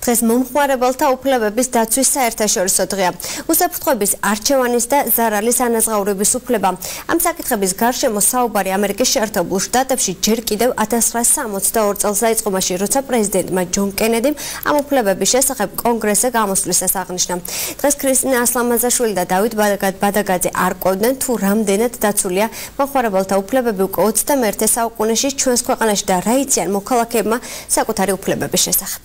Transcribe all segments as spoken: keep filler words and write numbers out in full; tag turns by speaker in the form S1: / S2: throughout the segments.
S1: დღეს მომხმარებელთა უფლებების დაცვის საერთაშორისო დღეა. უსაფრთხოების არჩევანის და ზარალის ანაზღაურების უფლება. Ამ საკითხების გარშემო საუბარი ამერიკის შეერთებულ შტატებში ჯერ კიდევ ათას ცხრაასა სამოცდაორი წელს დაიწყო მაშინ, როცა პრეზიდენტმა ჯონ კენედიმ ამ უფლებების შესახებ კონგრესზე გამოსვლისას აღნიშნა. დღეს ქრისტინა ასლამაზაშვილი და დავით ბადაგაძე არ ყვევდნენ თუ რამდენად დაცულია მომხმარებელთა უფლებები უკვე ოცდამეერთე საუკუნეში ჩვენს ქვეყანაში და რა იციან მოქალაქეებმა საკუთარი უფლებების შესახებ.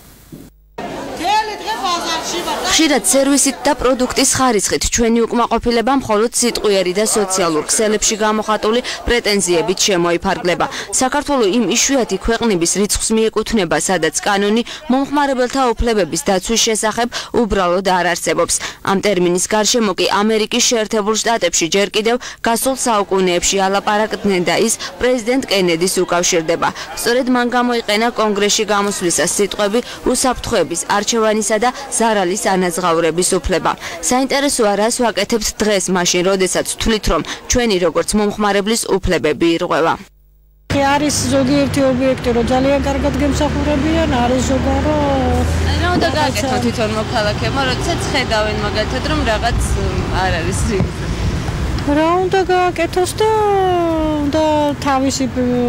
S1: ხშირად სერვისით და პროდუქტის ხარისხით ჩვენი უკმაყოფილება მხოლოდ სიტყვიერი და სოციალურ ქსელებში გამოხატული პრეტენზიებით შემოიფარგლება. საქართველოს იმ იშვიათი ქვეყნების რიცხვს მიეკუთვნება, სადაც კანონი მომხმარებელთა უფლებების დაცვის შესახებ უბრალოდ არ არსებობს. ამ ტერმინის გარშემო კი ამერიკის შეერთებულ შტატებში ჯერ კიდევ გასულ საუკუნეებში ალაპარაკდნენ და ის პრეზიდენტ კენედის უკავშირდება. სწორედ მან გამოიყენა კონგრესში გამოსვლისას სიტყვები უსაფრთხოების არჩევანისა და ზარალის ანაზღაურების უფლება. საინტერესოა, რას ვაკეთებთ დღეს, მაშინ, როდესაც ვთვლით, რომ ჩვენი როგორც მომხმარებლის უფლებები ირღვევა.
S2: არის ზოგიერთი ობიექტი, რომ ძალიან კარგად გემსახურებიან, არის ზოგარო.
S3: რა უნდა გააკეთო თვითონ მოქალაქეებმა, როდესაც ხედავენ მაგალითად, რომ რაღაც არ არის რიგზე.
S2: რა უნდა გააკეთოს და უნდა თავისი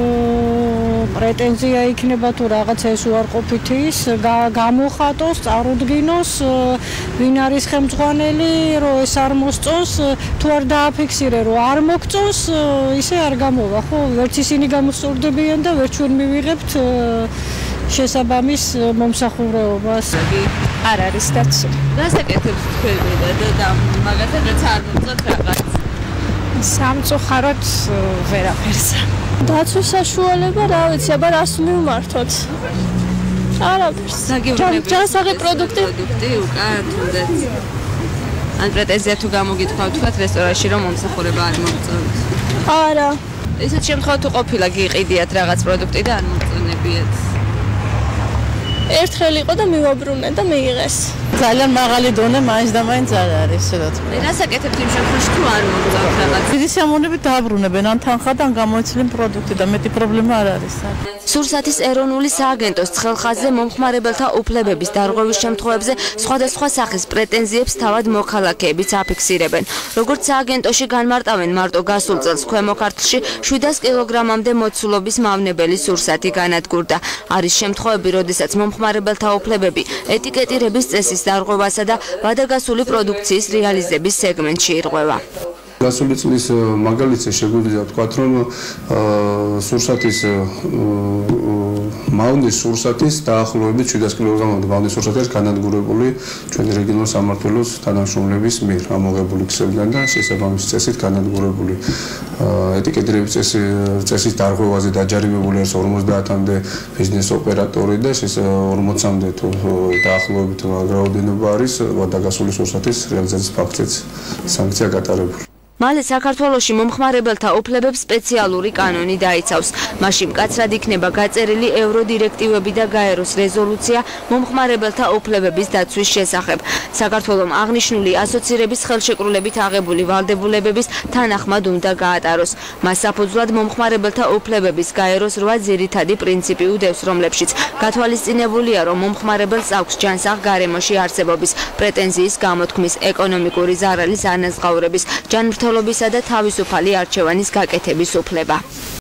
S2: პრეტენზია იქნება თუ რაღაც ეს უარყოფითი ის გამოხატოს, წარუდგინოს, ვინ არის ხელმძღვანელი, რომ ეს არ მოსწონს, თუ არ დააფიქსირე, რომ არ მოგწონს, ისე არ გამოვა, ხო? ვერც ისინი გამოსწორდებიან და ვერც ჩვენ მივიღებთ შესაბამის მომსახურეობას.
S3: არ არის დაცული. რასაკეთებს თქვენი და მაგათაც რაც არ მოგწონთ რაღაც
S2: სამწუხაროდ ვერაფერს.
S4: დაცვის საშუალება, რა ვიცი, აბა რას მივმართოთ? არაფერს. ჯანსაღი პროდუქტი
S3: უკან თუნდაც. ან პრეტენზია თუ გამოგითქვა თქვათ რესტორანში რომ მომსახურება არ მოგწონთ.
S4: არა.
S3: ისეთ შემთხვევაში თუ ყოფილა გიყიდიათ რაღაც პროდუქტი და არ მოგწონებიათ.
S4: ერთხელ იყო და მივაბრუნე და მიიღეს.
S5: ძალიან მაღალი დონე მაინც და მაინც არ არის, რა თქმა უნდა.
S3: რასაკეთებთ იმ შემთხვევაში თუ არ მოგწონთ რაღაც?
S5: დიდი სიამოვნებით დააბრუნებენ ან თანხად ან გამოიცლიან პროდუქტი და მეტი პრობლემა არ არის.
S1: სურსათის ეროვნული სააგენტოს ცხელხაზზე მომხმარებელთა უფლებების დარღვევის შემთხვევებზე სხვადასხვა სახის პრეტენზიებს თავად მოქალაქეებიც აფიქსირებენ. როგორც სააგენტოში განმარტავენ, მარტო გასულ წელს ქვემო ქართლში შვიდას კილოგრამამდე მოცულობის მავნებელი სურსათი განადგურდა. არის შემთხვევები, როდესაც მომხმარებელთა უფლებები ეტიკეტირების წესის დარღვევასა და ვადაგასული პროდუქციის რეალიზების სეგმენტში ირღვევა.
S6: გასული წლის მაგალითზე შეგვიძლია ვთქვათ, რომ სურსათის მავნეს სურსათის დაახლოებით შვიდას კილოგრამამდე მავნეს სურსათი არის განადგურებული ჩვენი რეგიონულ სამმართველოს თანამშრომლების მიერ ამოღებული ქსელიდან და შესაბამის წესით განადგურებული ეტიკეტირების წესის დარღვევაზე დაჯარიმებული არის ორმოცდაათამდე ბიზნეს ოპერატორი და ორმოცამდე თუ დაახლოებით რაოდენობა არის ვადაგასული სურსათის რეალიზაციის ფაქტიც სანქცია გატარებული.
S1: მალე საქართველოში მომხმარებელთა უფლებებს სპეციალური კანონი დაიცავს. მაშინ მკაცრად იქნება გაწერილი ევროდირექტივები და გაეროს რეზოლუცია მომხმარებელთა უფლებების დაცვის შესახებ. საქართველომ აღნიშნული ასოცირების ხელშეკრულებით აღებული ვალდებულებების თანახმად უნდა გაატაროს. მას საფუძვლად მომხმარებელთა უფლებების გაეროს რვა ძირითადი პრინციპი უდევს, რომლებშიც გათვალისწინებულია, რომ მომხმარებელს აქვს ჯანსაღ გარემოში არსებობის, პრეტენზიის გამოთქმის, ეკონომიკური ზარალის ანაზღაურების, ჯანმრთელობისა და თავისუფალი არჩევანის გაკეთების უფლება.